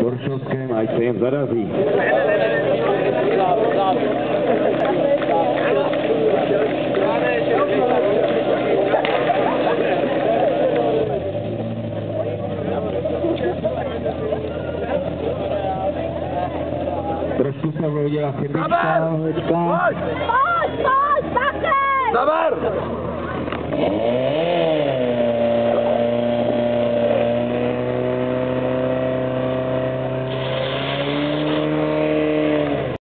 Horšovském, ať se jim zarazí. Trošku se vloudila chybička, Pojď, pojď, pojď, Zaber!